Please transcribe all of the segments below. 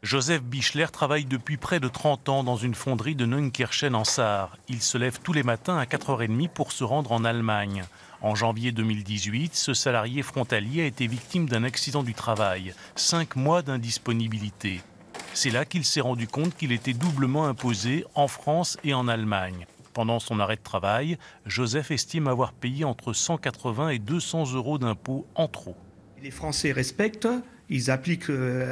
Joseph Bichler travaille depuis près de 30 ans dans une fonderie de Neunkirchen en Sarre. Il se lève tous les matins à 4h30 pour se rendre en Allemagne. En janvier 2018, ce salarié frontalier a été victime d'un accident du travail. 5 mois d'indisponibilité. C'est là qu'il s'est rendu compte qu'il était doublement imposé en France et en Allemagne. Pendant son arrêt de travail, Joseph estime avoir payé entre 180 et 200 euros d'impôts en trop. Les Français respectent, ils appliquent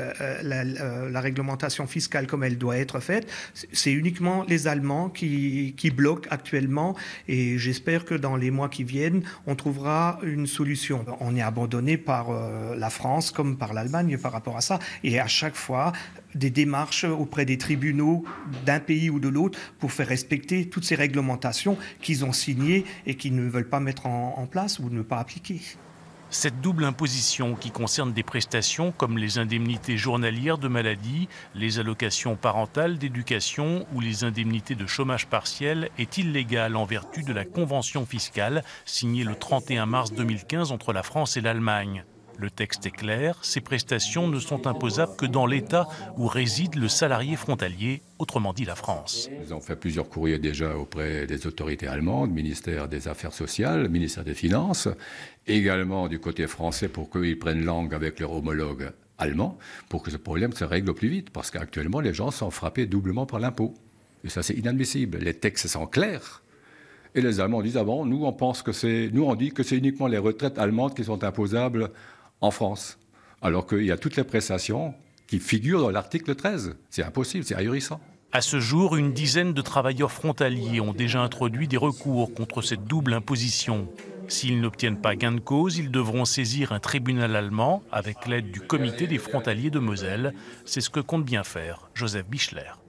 la réglementation fiscale comme elle doit être faite. C'est uniquement les Allemands qui bloquent actuellement et j'espère que dans les mois qui viennent, on trouvera une solution. On est abandonné par la France comme par l'Allemagne par rapport à ça et à chaque fois, des démarches auprès des tribunaux d'un pays ou de l'autre pour faire respecter toutes ces réglementations qu'ils ont signées et qu'ils ne veulent pas mettre en place ou ne pas appliquer. Cette double imposition qui concerne des prestations comme les indemnités journalières de maladie, les allocations parentales d'éducation ou les indemnités de chômage partiel est illégale en vertu de la convention fiscale signée le 31 mars 2015 entre la France et l'Allemagne. Le texte est clair, ces prestations ne sont imposables que dans l'État où réside le salarié frontalier, autrement dit la France. Nous avons fait plusieurs courriers déjà auprès des autorités allemandes, ministère des Affaires sociales, ministère des Finances, également du côté français pour qu'ils prennent langue avec leurs homologues allemands, pour que ce problème se règle au plus vite, parce qu'actuellement les gens sont frappés doublement par l'impôt. Et ça c'est inadmissible, les textes sont clairs. Et les Allemands disent, ah bon, nous on dit que c'est uniquement les retraites allemandes qui sont imposables en France, alors qu'il y a toutes les prestations qui figurent dans l'article 13. C'est impossible, c'est ahurissant. À ce jour, une dizaine de travailleurs frontaliers ont déjà introduit des recours contre cette double imposition. S'ils n'obtiennent pas gain de cause, ils devront saisir un tribunal allemand avec l'aide du comité des frontaliers de Moselle. C'est ce que compte bien faire Joseph Bichler.